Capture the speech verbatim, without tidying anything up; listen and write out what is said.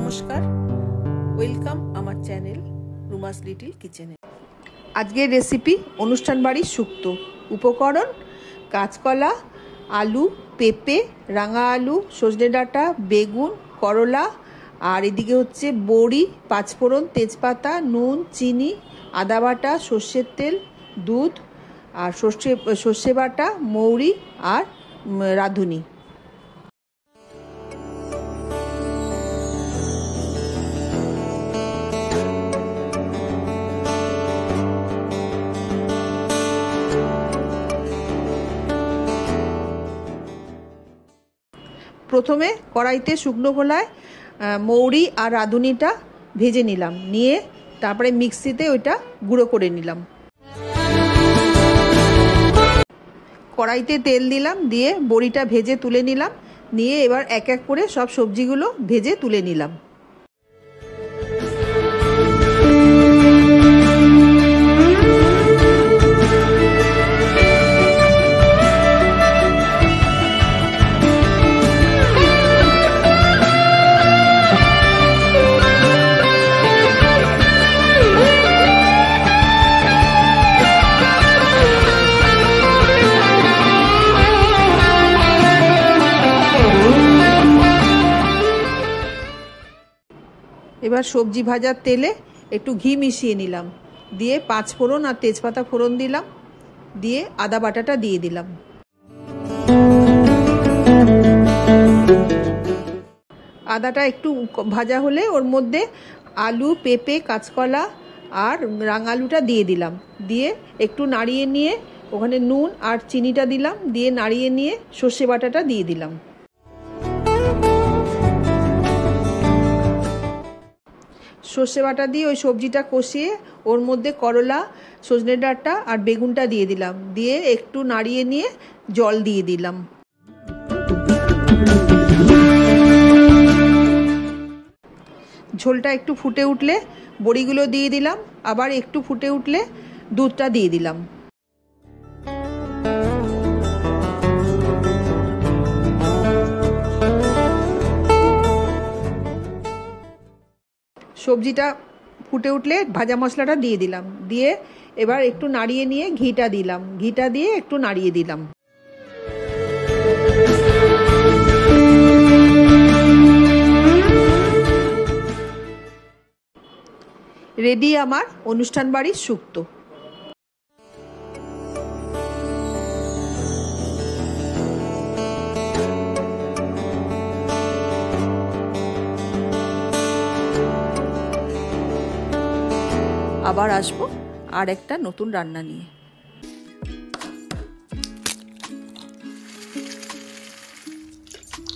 নমস্কার, ওয়েলকাম আমার channel রুমাস little কিচেনে। আজকের রেসিপি অনুষ্ঠান বাড়ির শুক্তো। উপকরণ: কাঁচকলা, আলু, পেঁপে, রাঙা আলু, সজনে ডাঁটা, বেগুন, করলা, আর এদিকে হচ্ছে বড়ি, পাঁচফোড়ন, তেজপাতা, নুন, চিনি, আদা বাটা, সর্ষের তেল, দুধ, আর সর্ষে সর্ষে বাটা, মৌরি আর রাঁধুনি। প্রথমে কড়াইতে শুকনো খোলায় মৌরি আর রাঁধুনিটা ভেজে নিলাম, নিয়ে তারপরে মিক্সিতে ওইটা গুঁড়ো করে নিলাম। কড়াইতে তেল দিলাম, দিয়ে বড়িটা ভেজে তুলে নিলাম, নিয়ে এবার এক এক করে সব সবজিগুলো ভেজে তুলে নিলাম। এবার সবজি ভাজার তেলে একটু ঘি মিশিয়ে নিলাম, দিয়ে পাঁচ ফোড়ন আর তেজপাতা ফোড়ন দিলাম, দিয়ে আদা বাটাটা দিয়ে দিলাম। আদাটা একটু ভাজা হলে ওর মধ্যে আলু, পেঁপে, কাঁচকলা আর রাঙালুটা দিয়ে দিলাম, দিয়ে একটু নাড়িয়ে নিয়ে ওখানে নুন আর চিনিটা দিলাম, দিয়ে নাড়িয়ে নিয়ে সর্ষে বাটাটা দিয়ে দিলাম। সর্ষে বাটা দিয়ে ওই সবজিটা কষিয়ে ওর মধ্যে করলা, সজনে ডাঁটা আর বেগুনটা দিয়ে দিলাম, দিয়ে একটু নাড়িয়ে নিয়ে জল দিয়ে দিলাম। ঝোলটা একটু ফুটে উঠলে বড়িগুলো দিয়ে দিলাম, আবার একটু ফুটে উঠলে দুধটা দিয়ে দিলাম। সবজিটা ফুটে উঠলে ভাজা মশলাটা দিয়ে দিলাম, দিয়ে এবার একটু নাড়িয়ে নিয়ে ঘিটা দিলাম, ঘিটা দিয়ে একটু নাড়িয়ে দিলাম। রেডি আমার অনুষ্ঠান বাড়ির শুক্তো। আবার আসবো আর একটা নতুন রান্না নিয়ে।